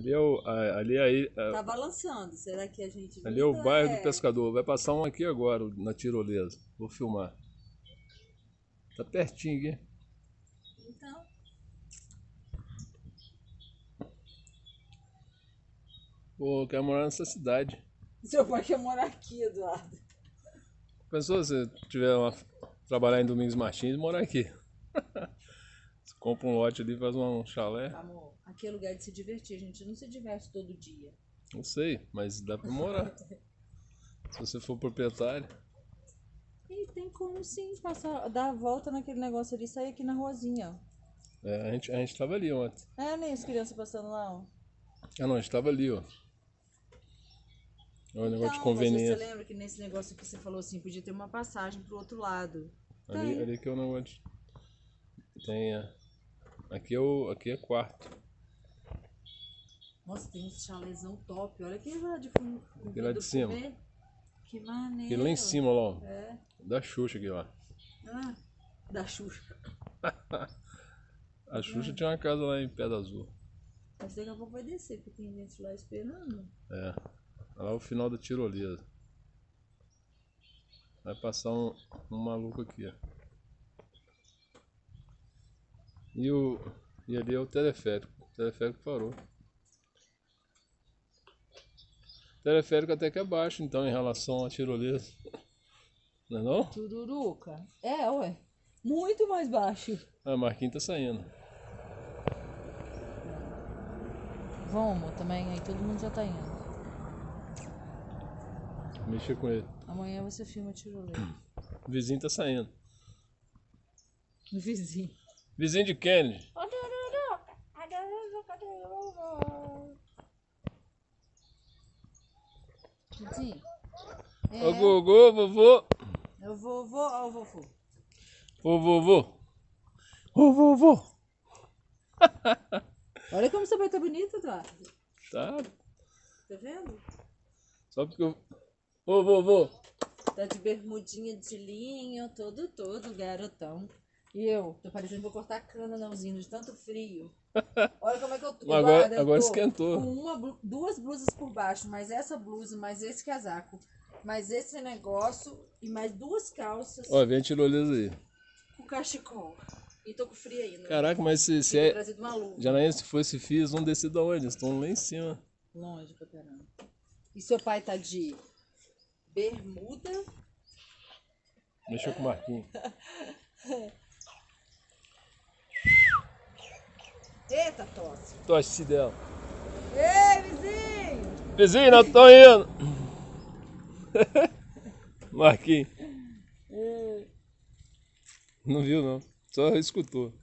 Ali é o. Ali aí. Tá balançando. Será que a gente Ali é o vira? bairro do Pescador. Vai passar um aqui agora, na tirolesa. Vou filmar. Tá pertinho aqui. Então, Pô, eu quero morar nessa cidade. seu pai quer morar aqui, Eduardo. Pensou se tiver trabalhar em Domingos Martins e morar aqui? Você compra um lote ali, faz um chalé. Amor, aqui é lugar de se divertir. A gente não se diverte todo dia. Não sei, mas dá pra morar. Se você for proprietário. E tem como sim passar, dar a volta naquele negócio ali e sair aqui na ruazinha. É, a gente tava ali ontem. É, nem as crianças passando lá, ó. Ah não, a gente tava ali, ó. É um negócio de Então, mas você conveniência. lembra que nesse negócio que você falou assim, podia ter uma passagem pro outro lado. Ali que é o negócio de... Tem, aqui é quarto. Nossa, tem uns chalezão top. Olha aquele lá de fundo. Aquele lá de cima. Que maneiro. Aquele lá em cima, lá, ó. É. Da Xuxa aqui, ó. Ah, da Xuxa. A Xuxa tinha uma casa lá em Pedra Azul. Mas daqui a pouco vai descer, porque tem gente lá esperando. É. Lá é o final da tirolesa. Vai passar um maluco aqui, ó. E ali é o teleférico. O teleférico parou. O teleférico até que é baixo, então, em relação à tirolesa. Não é não? Tururuca? É, ué. Muito mais baixo. Ah, Marquinhos tá saindo. Vamos também, aí todo mundo já tá indo. Mexer com ele. Amanhã você filma tirolesa. O vizinho tá saindo. No vizinho. Vizinho de Kennedy. Vizinho. Ô Gogô, vovô. É o vovô, ó o vovô. Ô vovô. Ô vovô. Olha como você vai estar bonito, Eduardo. Tá. Tá vendo? Só porque eu... Ô vovô. Tá de bermudinha de linho, todo garotão. E eu, tô parecendo que vou cortar a cana nãozinho de tanto frio. Olha como é que eu tô. Agora eu tô esquentou. com duas blusas por baixo, mais essa blusa, mais esse casaco, mais esse negócio e mais duas calças Ó, vem a tirolesa aí. com cachecol. E tô com frio ainda. Caraca, mas se Tinha é... trazido uma luva. Janaína, se fosse filho, eles vão descer da onde? Eles estão lá em cima. Longe pra caramba. E seu pai tá de bermuda. Mexeu com o Marquinhos. Eita, tosse. Tosse dela. Ei, vizinho! Vizinho, nós estamos indo. Marquinhos. Não viu, não. Só escutou.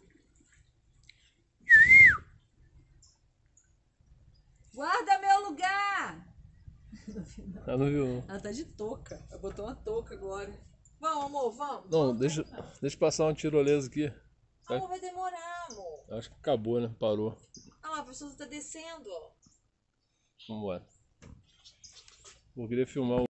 Guarda meu lugar! Ela não viu, não. Ela tá de touca. Ela botou uma touca agora. Vamos, amor, vamos. Não, deixa passar uma tirolesa aqui. Amor, vai demorar, amor. Acho que acabou, né? Parou. Ah lá, a pessoa tá descendo, ó. Vambora. Vou querer filmar o